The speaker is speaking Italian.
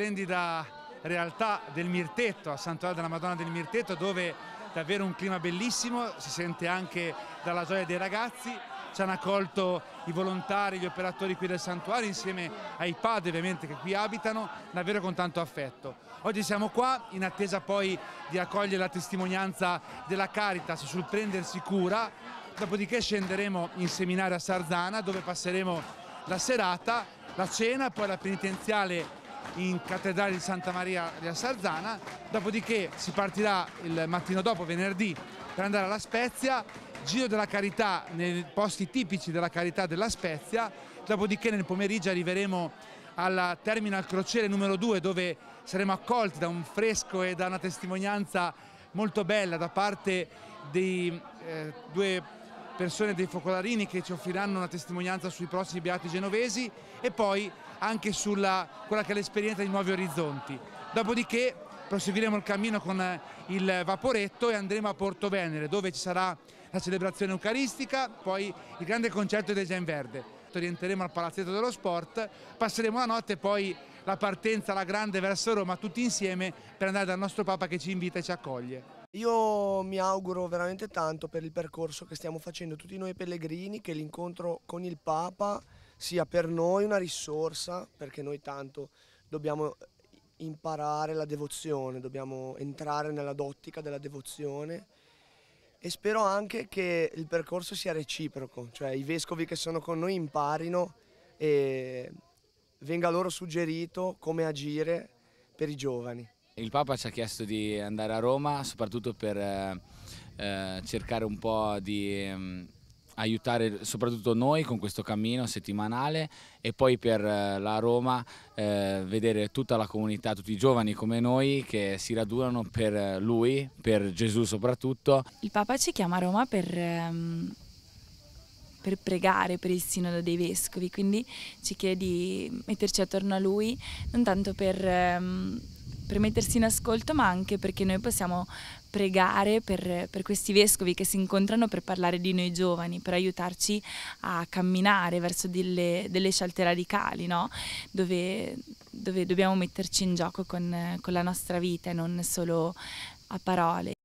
splendida realtà del Mirtetto, a Santuario della Madonna del Mirtetto, dove davvero un clima bellissimo, si sente anche dalla gioia dei ragazzi. Ci hanno accolto i volontari, gli operatori qui del santuario, insieme ai padri ovviamente che qui abitano, davvero con tanto affetto. Oggi siamo qua in attesa poi di accogliere la testimonianza della Caritas sul prendersi cura, dopodiché scenderemo in seminario a Sarzana, dove passeremo la serata, la cena, poi la penitenziale in cattedrale di Santa Maria della Sarzana, dopodiché si partirà il mattino dopo, venerdì, per andare alla Spezia, giro della carità nei posti tipici della carità della Spezia, dopodiché nel pomeriggio arriveremo al Terminal Crociere numero 2, dove saremo accolti da un fresco e da una testimonianza molto bella da parte dei due persone dei focolarini che ci offriranno una testimonianza sui prossimi beati genovesi e poi anche sulla quella che è l'esperienza di Nuovi Orizzonti. Dopodiché proseguiremo il cammino con il vaporetto e andremo a Porto Venere, dove ci sarà la celebrazione eucaristica, poi il grande concerto dei Gen Verde. Orienteremo al Palazzetto dello Sport, passeremo la notte e poi la partenza alla grande verso Roma, tutti insieme per andare dal nostro Papa che ci invita e ci accoglie. Io mi auguro veramente tanto per il percorso che stiamo facendo tutti noi pellegrini, che l'incontro con il Papa sia per noi una risorsa, perché noi tanto dobbiamo imparare la devozione, dobbiamo entrare nell'ottica della devozione e spero anche che il percorso sia reciproco, cioè i vescovi che sono con noi imparino e venga loro suggerito come agire per i giovani. Il Papa ci ha chiesto di andare a Roma soprattutto per cercare un po' di aiutare soprattutto noi con questo cammino settimanale e poi per la Roma vedere tutta la comunità, tutti i giovani come noi che si radunano per lui, per Gesù soprattutto. Il Papa ci chiama a Roma per pregare per il Sinodo dei Vescovi, quindi ci chiede di metterci attorno a lui, non tanto per mettersi in ascolto, ma anche perché noi possiamo pregare per questi vescovi che si incontrano per parlare di noi giovani, per aiutarci a camminare verso delle scelte radicali, no? Dove dobbiamo metterci in gioco con la nostra vita e non solo a parole.